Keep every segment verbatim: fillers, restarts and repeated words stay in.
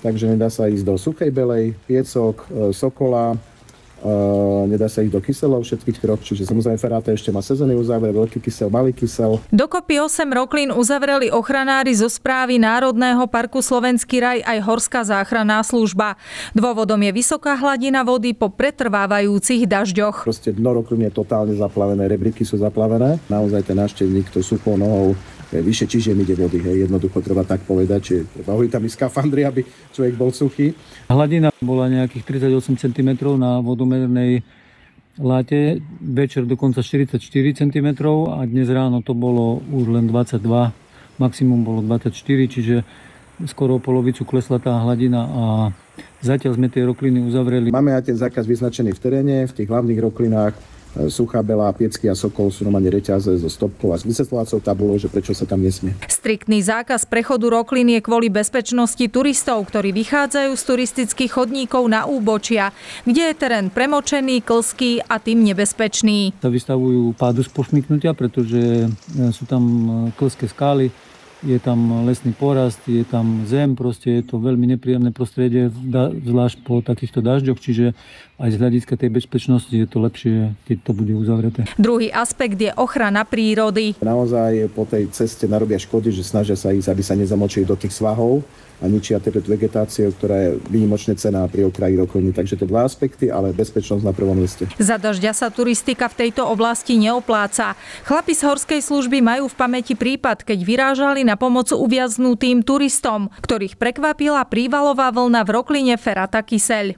takže nedá sa ísť do Suchej Belej, Piecok, Sokola, Uh, nedá sa ísť do kyselov všetkých troch, čiže samozrejme Feráta ešte má sezónny uzáver, Veľký kysel, Malý kysel. Dokopy osem roklín uzavreli ochranári zo správy Národného parku Slovenský raj aj Horská záchranná služba. Dôvodom je vysoká hladina vody po pretrvávajúcich dažďoch. Proste dno roklín je totálne zaplavené, rebríky sú zaplavené. Naozaj ten návštevník to suchou nohou vyše čiže ide vody, hej. Jednoducho treba tak povedať, že treba hojiť tam i skafandry, aby človek bol suchý. Hladina bola nejakých tridsaťosem centimetrov na vodomernej láte, večer dokonca štyridsaťštyri centimetrov a dnes ráno to bolo už len dvadsaťdva, maximum bolo dvadsaťštyri, čiže skoro o polovicu klesla tá hladina a zatiaľ sme tie rokliny uzavreli. Máme aj ten zákaz vyznačený v teréne, v tých hlavných roklinách. Suchá Belá, Piecky a Sokol sú normálne reťaze so stopkou a s vysvetľovacou tabulou, že prečo sa tam nesmie. Striktný zákaz prechodu roklín je kvôli bezpečnosti turistov, ktorí vychádzajú z turistických chodníkov na úbočia, kde je terén premočený, klzký a tým nebezpečný. Sa vystavujú pádu z pošmyknutia, pretože sú tam klzké skály, je tam lesný porast, je tam zem, proste je to veľmi nepríjemné prostredie, zvlášť po takýchto dažďoch, čiže aj z hľadiska tej bezpečnosti je to lepšie, keď to bude uzavreté. Druhý aspekt je ochrana prírody. Naozaj po tej ceste narobia škody, že snažia sa ísť, aby sa nezamočili do tých svahov a ničia teda vegetáciu, ktorá je výnimočne cenná pri okraji rokliny. Takže to dva aspekty, ale bezpečnosť na prvom mieste. Za dažďa sa turistika v tejto oblasti neopláca. Chlapi z horskej služby majú v pamäti prípad, keď vyrážali na pomoc uviaznutým turistom, ktorých prekvapila prívalová vlna v rokline Feráta Kyseľ.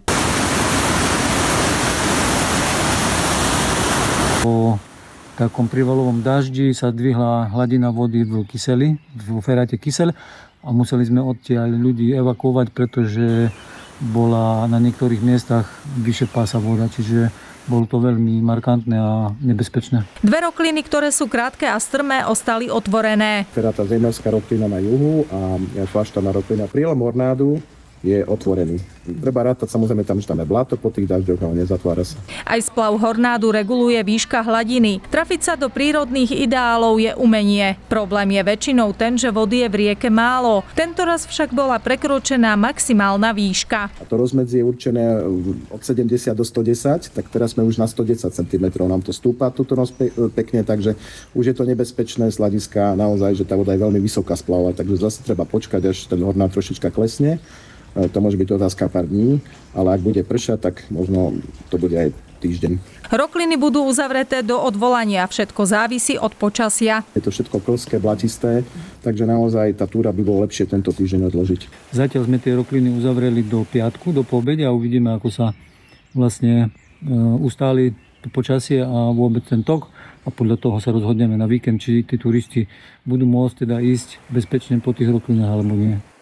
Po takom prívalovom daždi sa dvihla hladina vody v Kyseli, v Feráte Kyseľ, a museli sme odtiaľ ľudí evakuovať, pretože bola na niektorých miestach vyše pása voda, čiže bolo to veľmi markantné a nebezpečné. Dve rokliny, ktoré sú krátke a strmé, ostali otvorené. Feráta Zemelská roklina na juhu a Kláštorná roklina prielom Hornádu je otvorený. Treba rátať, samozrejme tam, že tam je bláto po tých dažďoch, ale nezatvára sa. Aj splav Hornádu reguluje výška hladiny. Trafiť sa do prírodných ideálov je umenie. Problém je väčšinou ten, že vody je v rieke málo. Tentoraz však bola prekročená maximálna výška. A to rozmedzie je určené od sedemdesiat do sto desať, tak teraz sme už na sto desať centimetrov. Nám to stúpa túto noc pekne, takže už je to nebezpečné z hľadiska naozaj, že tá voda je veľmi vysoká splavovať, takže zase treba počkať, až ten Hornád trošička klesne. To môže byť otázka pár dní, ale ak bude pršať, tak možno to bude aj týždeň. Rokliny budú uzavreté do odvolania. Všetko závisí od počasia. Je to všetko klzké, blatisté, takže naozaj tá túra by bolo lepšie tento týždeň odložiť. Zatiaľ sme tie rokliny uzavreli do piatku, do poobede a uvidíme, ako sa vlastne ustáli to počasie a vôbec ten tok. A podľa toho sa rozhodneme na víkend, či tí turisti budú môcť teda ísť bezpečne po tých roklinách alebo nie.